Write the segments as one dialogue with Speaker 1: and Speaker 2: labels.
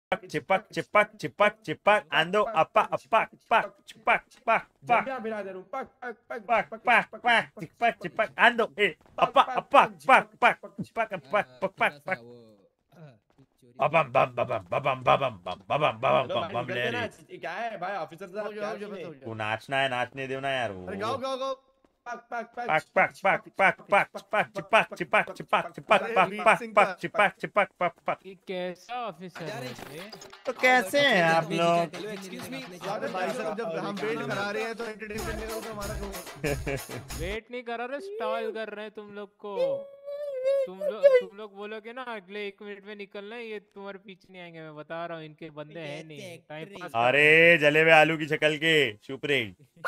Speaker 1: चिपक चिपक चिपक चिपक आंदो अपा अपा पक चिपक पक पक पक पक पक चिपक चिपक आंदो ए अपा अपा पक पक पक पक पक पक बबम बम बबम बबम बबम बम बबम बबम बम बम ले रही।
Speaker 2: क्या है भाई ऑफिसर साहब, क्या सीन है?
Speaker 1: तू नाचना है, नाचने दो ना यार। वो
Speaker 3: गाओ गाओ गाओ।
Speaker 2: पक पक
Speaker 1: पक पक पक पक पक चिपक चिपक चिपक चिपक चिपक पक पक पक चिपक चिपक पक पक।
Speaker 4: ये कैसा ऑफिसर है ये?
Speaker 1: तो कैसे हैं आप लोग?
Speaker 3: अरे भाई साहब जब हम वेट करा रहे हैं तो एंटरटेनमेंट नहीं करो तो हमारा क्यों?
Speaker 4: वेट नहीं कर रहे, स्टॉल कर रहे हैं तुम लोग को। तुम लोग बोलोगे ना अगले 1 मिनट में निकलना है, ये तुम्हारे पीछे नहीं आएंगे। मैं बता रहा हूँ, इनके बंदे हैं नहीं, टाइम पास।
Speaker 1: अरे जले हुए आलू की शक्ल के शुपरे।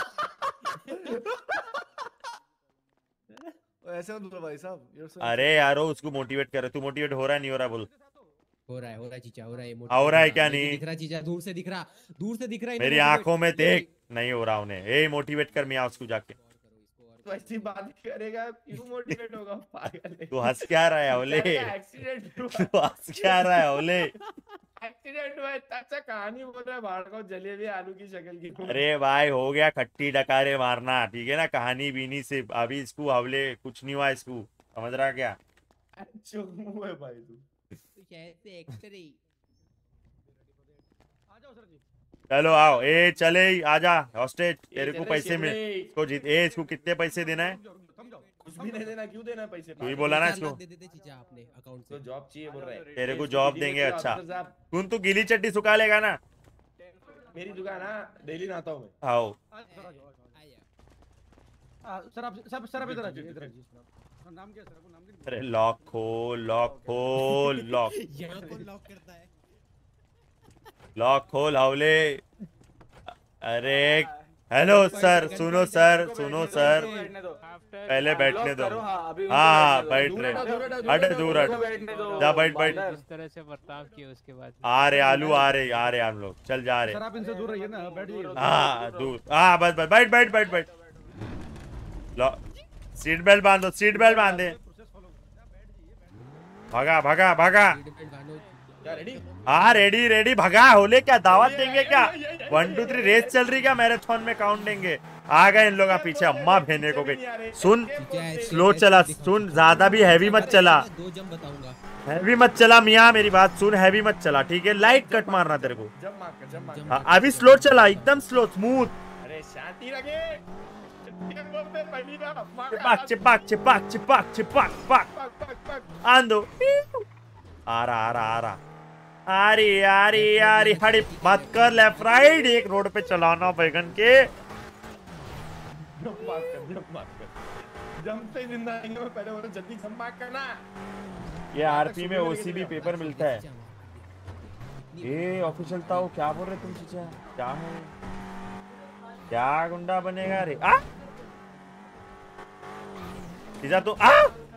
Speaker 3: ऐसे मत बोलो भाई साहब।
Speaker 1: अरे यारो उसको मोटिवेट कर। तू मोटिवेट हो रहा है नहीं हो रहा बोल।
Speaker 5: हो रहा है चीचा, हो रहा है।
Speaker 1: हो रहा है क्या? नहीं
Speaker 5: दिख रहा चीचा, दूर से दिख रहा
Speaker 1: मेरी आंखों में देख। नहीं हो रहा उन्हें। ए मोटिवेट कर मियां उसको जाके।
Speaker 2: तो ऐसी बात करेगा क्यों मोटिवेट होगा पागल है।
Speaker 1: तू हंस क्या रहा है ओले?
Speaker 2: एक्सीडेंट हुआ।
Speaker 1: तू हंस क्या रहा है ओले?
Speaker 2: एक्सीडेंट हुआ। अच्छा कहानी बोल रहा है बाहर को जलेबी आलू की शक्ल की।
Speaker 1: अरे भाई हो गया खट्टी डकारे मारना, ठीक है ना? कहानी बीनी से अभी इसको हवले कुछ नहीं हुआ इसको, समझ रहा क्या?
Speaker 2: चुप है भाई तू।
Speaker 5: कैसे एक्टर ही।
Speaker 1: चलो आओ। ए चले आजा हॉस्टेज। तेरे को पैसे मिल इसको जीत। ए इसको कितने पैसे देना है?
Speaker 2: कुछ भी नहीं देना। क्यों देना पैसे?
Speaker 1: तू ही बोला ना इसको।
Speaker 5: दे दे चीचा अपने अकाउंट से।
Speaker 2: तो जॉब चाहिए बोल रहा है।
Speaker 1: तेरे को जॉब देंगे। अच्छा
Speaker 2: साहब
Speaker 1: तू गीली चट्टी सुखा लेगा ना?
Speaker 2: मेरी दुकान है, डेली नहाता हूँ मैं।
Speaker 1: आओ
Speaker 3: सर आप सर इधर आ जाइए, इधर आ जाइए। नाम क्या है सर? आपको नाम नहीं?
Speaker 1: अरे लॉक खोल लॉक खोल लॉक
Speaker 5: यहाँ कौन लॉक करता है?
Speaker 1: लॉक खोल हवले। अरे हेलो सर, सुनो सर, सुनो सर, पहले बैठने दो। हाँ बैठ रहे। हट दूर हट जा, बैठ बैठ।
Speaker 4: इस तरह से बर्ताव किया उसके बाद
Speaker 1: आ रहे आलू, आ रहे हम लोग। चल जा रहे।
Speaker 3: सर आप इनसे दूर रहिए ना, बैठ जाइए।
Speaker 1: हाँ दूर। हाँ बस बस बैठ बैठ बैठ बैठ। सीट बेल्ट बांधो, सीट बेल्ट बांधे। भगा भगा भगा। हाँ रेडी रेडी भगा। होले क्या दावत देंगे क्या? 1 2 3 रेस चल रही क्या? मैराथन में काउंट देंगे। आ गए इन लोग पीछे। अम्मा भेने को गई। सुन स्लो चला, सुन ज्यादा भी हैवी मत चला।
Speaker 5: 2 जम बताऊंगा।
Speaker 1: हैवी मत चला मियाँ, मेरी बात सुन। हैवी मत चला ठीक है? लाइट कट मारना तेरे को।
Speaker 2: जब मार कर
Speaker 1: हाँ अभी स्लो चला, एकदम स्लो स्मूथ।
Speaker 2: अरे शांति रखे।
Speaker 1: चिपक चिपक चिपक चिपक चिपक पक आंदो। आ रहा आ रही हड़ी मत कर। लेफ्ट राइट एक रोड पे चलाना बैगन के।
Speaker 2: जब से जिंदा रहेंगे मैं पहले बोला जल्दी जंप मार करना।
Speaker 1: ये आरपी में ओसीबी पेपर मिलता है। ये ऑफिशियल था वो। क्या बोल रहे तुम चीचा? क्या है? क्या गुंडा बनेगा रे? आ चीचा तो आ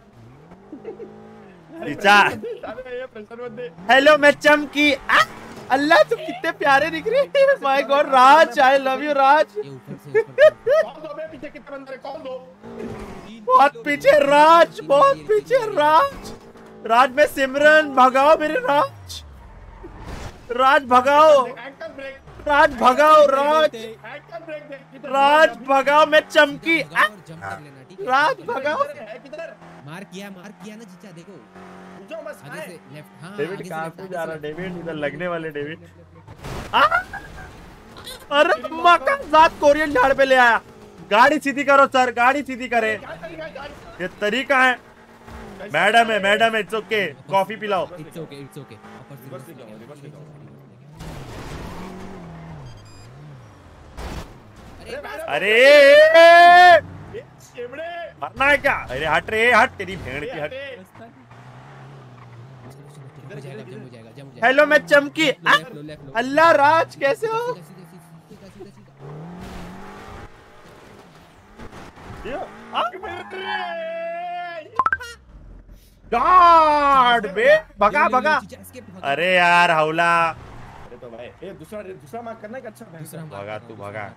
Speaker 1: चीचा। हेलो मैं चमकी। अल्लाह तुम कितने प्यारे दिख रहे हो। My God Raj, I love you Raj.
Speaker 2: पीछे कितने बंदे? कौन दो?
Speaker 1: बहुत पीछे राज, बहुत पीछे राज। राज में सिमरन भगाओ मेरे राज। राज भगाओ, राज भगाओ, राज भगाओ। मैं चमकी। राज भगाओ।
Speaker 5: मार किया ना चीचा, देखो आगे से लेफ्ट। हाँ
Speaker 1: डेविड कहाँ से जा रहा? डेविड इधर लगने वाले। डेविड अरे अम्मा का साथ कोरियन झाड़ पे ले आया। गाड़ी सीधी करो सर, गाड़ी सीधी करे। ये तरीका है। मैडम है इट्स ओके। कॉफी पिलाओ।
Speaker 5: It's okay.
Speaker 1: अरे मरना है क्या? अरे हट रे हट, तेरी भेड़ की हट। हेलो मैं चमकी। अल्लाह राज कैसे हो? गॉड बे भगा भगा। अरे यार हौला।
Speaker 2: अरे तो भाई ये दूसरा मार्क करना है। अच्छा
Speaker 1: भगा तू भगा।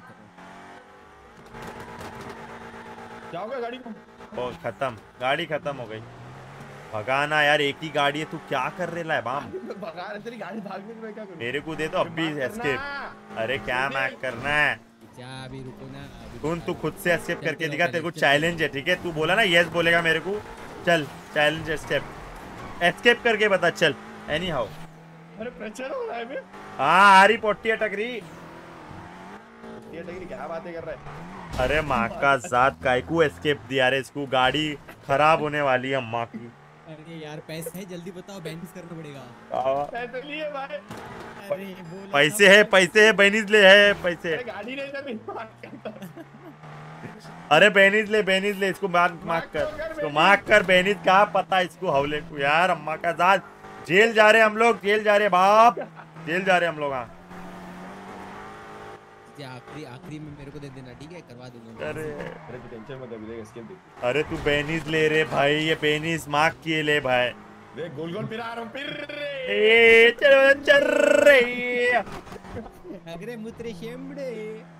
Speaker 2: जाओगे गाड़ी को?
Speaker 1: ओ खत्म, गाड़ी खत्म हो गई। भगाना यार, एक ही गाड़ी है, तू क्या कर रहे है बाम?
Speaker 2: भगा रहे, तेरी गाड़ी भागने में मैं क्या करूं?
Speaker 1: मेरे को दे तो अब भी एस्केप। अरे क्या मैक करना है?
Speaker 5: चाचा अभी रुको ना, अभी
Speaker 1: कौन तू
Speaker 5: बता
Speaker 1: खुद
Speaker 5: रहा
Speaker 1: से
Speaker 5: हूँ।
Speaker 1: एस्केप
Speaker 5: चलते
Speaker 1: करके
Speaker 5: रहो
Speaker 1: दिखा,
Speaker 5: पहले,
Speaker 1: तेरे को
Speaker 5: चलते
Speaker 1: चैलेंज है, ठीक है? तू बोला ना यस बोलेगा मेरे को, चल चैलेंज एस्केप, एस्केप करके बता, चल एनी हाउ।
Speaker 2: अरे प्रेशर हो रहा है बे।
Speaker 1: हाँ हारी पोटी टकरी।
Speaker 2: ये टकरी क्या बातें कर रहा है?
Speaker 1: अरे माँ का जात कायकू एस्केप दिया रे इसको, गाड़ी खराब होने वाली है अम्मा की।
Speaker 5: अरे यार पैसे है, जल्दी बताओ, बैनिस करना पड़ेगा।
Speaker 2: पैसे लिए भाई।
Speaker 5: अरे बोला
Speaker 1: पैसे
Speaker 5: था
Speaker 1: है,
Speaker 5: भाई।
Speaker 1: पैसे है, बेनीज ले है पैसे।
Speaker 2: अरे गाड़ी नहीं चल रही, मार करता।
Speaker 1: अरे बेनीज ले इसको, मार्क कर इसको, मार्क कर बेनीज, क्या पता इसको हवले को यार, अम्मा का जात। जेल जा रहे हम लोग, जेल जा रहे बाप, जेल जा रहे हम लोग। हाँ
Speaker 5: आखिरी आखिरी में मेरे को दे देना, ठीक है? करवा दूंगा।
Speaker 1: अरे
Speaker 2: अरे तू टेंशन मत ले, इसके देख।
Speaker 1: अरे तू बेनीज ले रे भाई, ये बेनीज मार्क किए ले भाई।
Speaker 2: देख गोल गोल फिरा रहा हूं, फिर रे।
Speaker 1: ए चल रे।
Speaker 5: अगरे मुत्रे शेमड़े।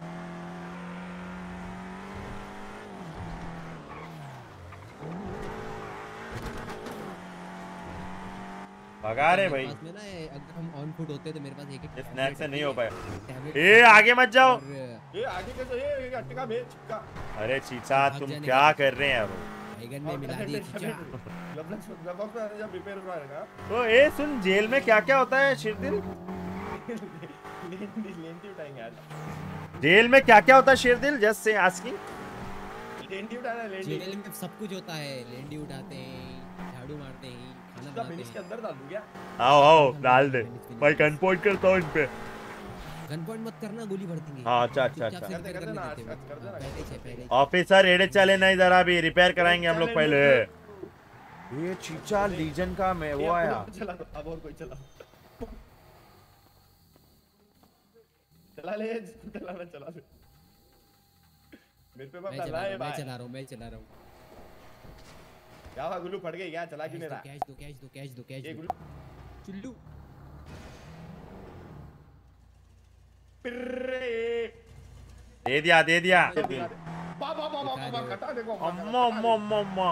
Speaker 1: भगा रे भाई,
Speaker 5: मेरे पास में ना, अगर हम ऑन फुट होते तो मेरे पास एक
Speaker 1: स्नैक से नहीं हो पाया।
Speaker 5: टैबलेट
Speaker 1: ए आगे मत जाओ।
Speaker 2: ये आगे कैसे, ये अटका बे चिपका।
Speaker 1: अरे चीचा
Speaker 5: भाग
Speaker 1: तुम
Speaker 5: जाने
Speaker 1: क्या
Speaker 5: का।
Speaker 1: कर रहे हैं यार?
Speaker 5: बैगन में मिला दिए चीचा।
Speaker 2: जब रिपेयर हो रहेगा।
Speaker 1: तो ए सुन, जेल में क्या क्या होता है शेरदिल?
Speaker 2: लेंटी उठाएंगे आज।
Speaker 1: जेल में क्या क्या होता है शेरदिल? जस्ट से आस्किंग।
Speaker 2: लेंटी उठाना है, लेंटी।
Speaker 5: जेल में सब कुछ होता है, लेंडी उठाते हैं, झाड़ू मारते हैं, खाना
Speaker 2: इसका
Speaker 5: बनाते
Speaker 2: फिनिश के
Speaker 5: हैं।
Speaker 2: अंदर डाल दूं क्या?
Speaker 1: आओ डाल दे भाई, गन पॉइंट करता हूँ इन पे।
Speaker 5: गन पॉइंट मत करना, गोली भर देंगे।
Speaker 1: हाँ, अच्छा,
Speaker 5: चुपचाप
Speaker 1: अच्छा।
Speaker 5: से
Speaker 2: करते
Speaker 5: repair
Speaker 2: करते ना,
Speaker 5: करने
Speaker 2: आज
Speaker 5: देते हैं।
Speaker 2: कर देना।
Speaker 5: पहले से पहले से।
Speaker 1: ऑफिसर एड़े चले नहीं जरा भी, रिपेयर कराएंगे हम लोग पहले। ये चीचा लीजन का मैं वो आया।
Speaker 2: चला दो, अब और कोई चला। चला ले, चलाना चला ले। मेरे पे मत
Speaker 5: मैं
Speaker 2: डाल
Speaker 5: चला
Speaker 2: रहा
Speaker 5: रहा
Speaker 2: है
Speaker 5: हूँ, मैं
Speaker 2: भाई।
Speaker 5: चला रहा हूँ, मैं चला रहा हूँ।
Speaker 2: क्या हुआ, गुल्लू फट गई क्या? चला क्यों नहीं रहा?
Speaker 5: कैश दो, कैश दो, कैश दो, कैश
Speaker 2: ये
Speaker 5: दो।
Speaker 2: गुल्लू
Speaker 5: चुल्लू।
Speaker 1: दे दिया दे दिया।
Speaker 2: बा बा बा बा कटा देखो।
Speaker 1: अम्मा अम्मा अम्मा अम्मा।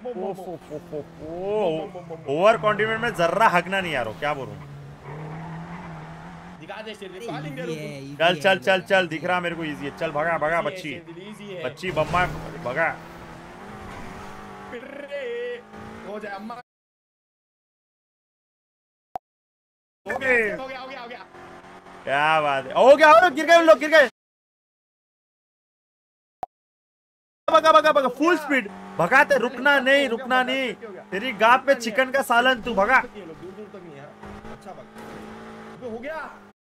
Speaker 1: ओवर कॉन्टिनेंट में जर्रा हगना नहीं यारो, क्या बोलूं?
Speaker 2: दिखा दे शेर,
Speaker 5: अरे
Speaker 2: कॉलिंग
Speaker 5: easy
Speaker 2: दे
Speaker 5: है,
Speaker 2: रुको।
Speaker 5: easy
Speaker 1: चल
Speaker 5: है
Speaker 1: चल
Speaker 5: मेरा,
Speaker 1: चल चल,
Speaker 5: easy
Speaker 1: दिख
Speaker 5: है।
Speaker 1: रहा मेरे को इजी है। चल भगा भगा बच्ची, बच्ची बम्मा भगा।
Speaker 2: हो जाए अम्मा।
Speaker 1: हो गए।
Speaker 2: हो गया हो गया हो गया।
Speaker 1: क्या बात है, हो गया, गिर गए लोग, गिर गए। भगा भगा भगा, फुल स्पीड भगाते, रुकना नहीं, रुकना नहीं। तेरी गाप पे चिकन का सालन, तू भगा।
Speaker 2: दूर दूर तक नहीं है। अच्छा भगा, हो गया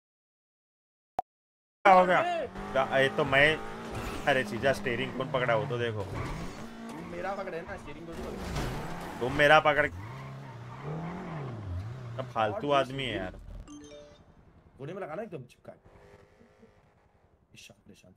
Speaker 1: हो गया। ये तो मैं, अरे चीजा स्टीयरिंग कौन पकड़ा हो तो देखो।
Speaker 2: मेरा पकड़े ना स्टीयरिंग को।
Speaker 1: तुम मेरा पकड़, फालतू आदमी है यार।
Speaker 2: कोने में लगाना एकदम चिपका। शांत शांत।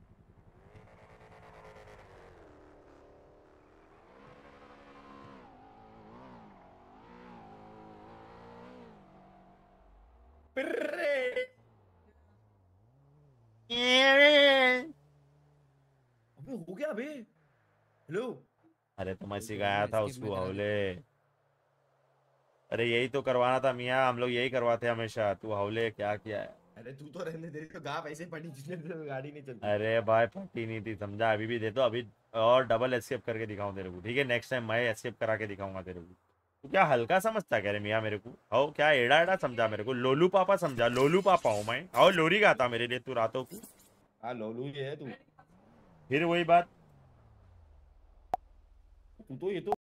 Speaker 2: अबे हो गया बे। हेलो।
Speaker 1: अरे तो मैं सिखाया था उसको हौले। अरे यही तो करवाना था मियाँ, हम लोग यही करवाते हमेशा। तू हौले क्या किया है?
Speaker 2: अरे तू तो रहने दे, तो गाप ऐसे पड़ी जिसने तो गाड़ी नहीं चलती।
Speaker 1: अरे भाई फटी नहीं थी, समझा? अभी भी दे दो, अभी और डबल एस्केप करके दिखाऊं तेरे को, ठीक है? नेक्स्ट टाइम मैं एस्केप करा के दिखाऊंगा तेरे को। तू क्या हल्का समझता कह रहे मियाँ मेरे को? हो क्या एड़ा एड़ा समझा मेरे को? लोलू पापा समझा, लोलू पापा हूँ मैं। और लोरी गाता मेरे लिए तू रातों को।
Speaker 2: हाँ लोलू ये है तू।
Speaker 1: फिर वही बात।
Speaker 2: तू तो ये तो